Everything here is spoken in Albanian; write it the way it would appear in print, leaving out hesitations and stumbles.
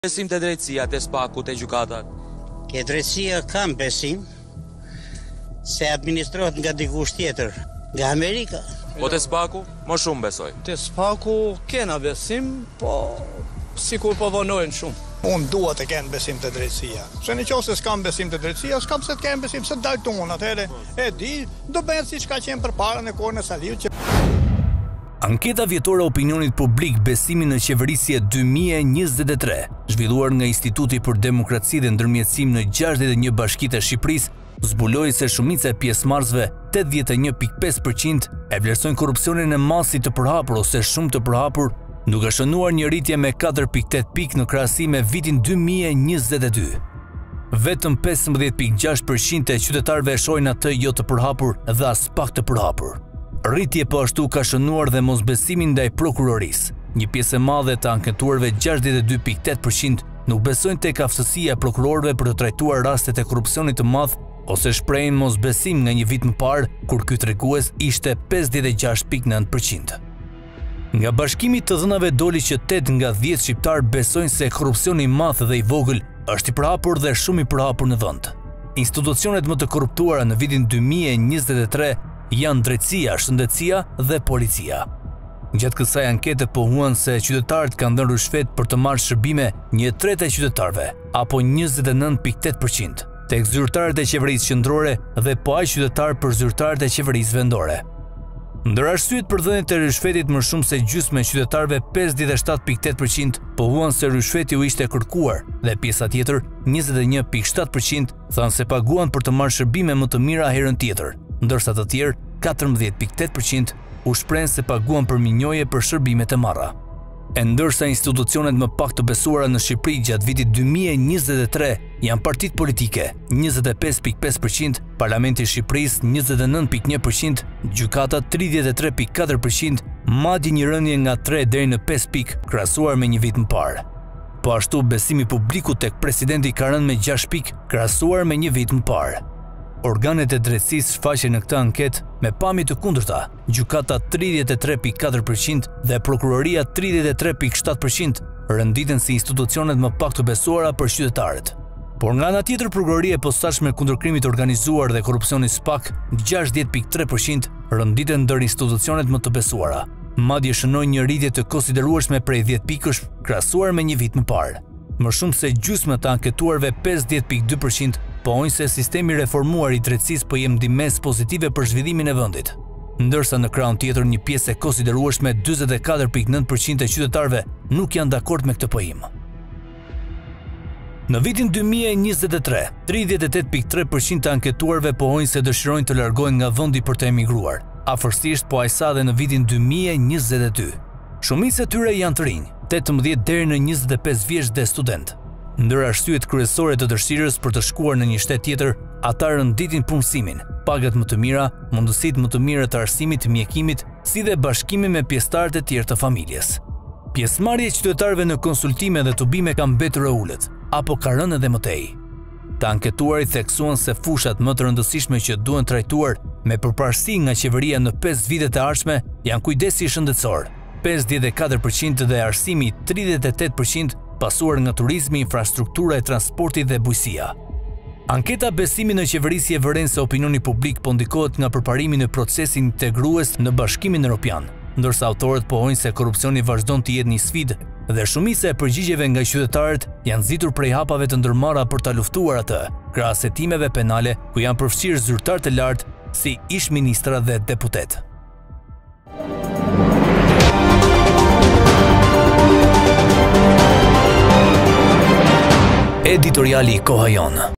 Besim të drejtësia të spaku të gjukatat? Ke drejtësia kam besim se administrohet nga dikush tjetër, nga Amerika. Po të spaku, më shumë besoj. Të spaku kena besim, po sikur po vonojnë shumë. Unë dua të kenë besim të drejtësia. Se në qoftë se s'kam besim të drejtësia, s'kam se të kenë besim se dalton atëherë. E di, do bëhet siç ka qenë përpara në kohën e Saliut që Anketa vjetore opinionit publik besimi në qeverisje 2023, zhvilluar nga Instituti për Demokraci dhe Ndërmjetësim në 61 bashkitë e Shqipërisë, zbuloi se shumica e pjesëmarrësve, 81.5%, e vlerësojnë korrupsionin e masit të përhapur ose shumë të përhapur, duke shënuar një rritje me 4.8 pikë në krahasim me vitin 2022. Vetëm 15.6% e qytetarëve e shohin atë jo të përhapur dhe as pak të përhapur. Rritje po ashtu ka shënuar dhe mosbesimin ndaj prokurorisë. Një pjesë e madhe të anketuarve 62.8% nuk besojnë tek aftësia e prokurorëve për të trajtuar rastet e korrupsionit të madh ose shprehin mosbesim nga një vit më parë kur ky tregues ishte 56.9%. Nga bashkimi të dhënave doli që 8 nga 10 shqiptar besojnë se korrupsioni i madh dhe i vogël është i përhapur dhe shumë i përhapur në vend. Institucionet më të korruptuara në vitin 2023 janë drejtësia, shëndetësia dhe policia. Gjatë kësaj ankete pohuan se qytetarët kanë dhënë rishfet për të marrë shërbime 1/3 e qytetarëve, apo 29.8%, tek zyrtarët e qeverisë qendrore dhe po aq qytetarë për zyrtarët e qeverisë vendore. Ndër arsyet për dhënien e rishfetit më shumë se gjysmë e qytetarëve 57.8% pohuan se rishfeti u ishte kërkuar dhe pjesa tjetër 21.7% thanë se paguan për të marrë shërbime më të mira herën tjetër, ndërsa të tjerë 14.8% u shprehen se paguan për minjoje për shërbimet e marra. E ndërsa institucionet më pak të besuara në Shqipëri gjatë vitit 2023 janë partitë politike 25.5%, Parlamenti i Shqipërisë 29.1%, gjykata 33.4%, madje një rënje nga 3 deri në 5 pikë krahasuar me një vit më parë. Po ashtu besimi publiku tek presidenti ka rënë me 6 pikë krahasuar me një vit më parë. Organet e drejtësisë shfaqen në këtë anketë me pamje të kundërta, gjykata 33.4% dhe prokuroria 33.7%, rënditen si institucionet më pak të besuara për qytetarët. Por nga ana tjetër prokuroria e posaçme kundër krimit organizuar dhe korrupsionit SPAK 60.3% rënditen ndër institucionet më të besuara. Madje shënojnë një rritje të konsiderueshme prej 10 pikësh krahasuar me një vit më parë. Më shumë se gjysma të anketuarve 50.2% pohojnë se sistemi reformuar i drejtësisë po jep ndihmës pozitive për zhvillimin e vendit. Ndërsa në krahun tjetër një pjesë e konsiderueshme 44.9% e qytetarëve nuk janë dakord me këtë pohim. Në vitin 2023, 38.3% të anketuarve pohojnë se dëshirojnë të largohen nga vendi për të emigruar, afërsisht po aq sa dhe në vitin 2022. Shumica e tyre janë të rinj, 18 deri në 25 vjeç dhe student. Ndër arsyet kryesore të dëshirës për të shkuar në një shtet tjetër, ata rënditin punësimin, pagat më të mira, mundësitë më të mira të arsimit, mjekimit, si dhe bashkimi me pjesëtarët e tjerë të familjes. Pjesëmarrja e qytetarëve në konsultime dhe tubime ka mbetur e ulët, apo ka rënë edhe më tej. Të anketuarit theksuan se fushat më të rëndësishme që duhen trajtuar me përparësi nga qeveria në 5 vitet e ardhshme janë kujdesi shëndetësor, 54% dhe arsimi 38%, pasuar nga turizmi, infrastruktura e transportit dhe bujësia. Anketa besimi në qeverisje vëren se opinioni publik po ndikohet nga përparimi në procesin integrues në Bashkimin Evropian, ndërsa autorët pohojnë se korrupsioni vazhdon të jetë një sfidë dhe shumica e përgjigjeve nga qytetarët janë nxitur prej hapave të ndërmarra për ta luftuar atë, krahas hetimeve penale ku janë përfshirë zyrtar të lartë si ish-ministra dhe deputet. Editoriali Koha Jon.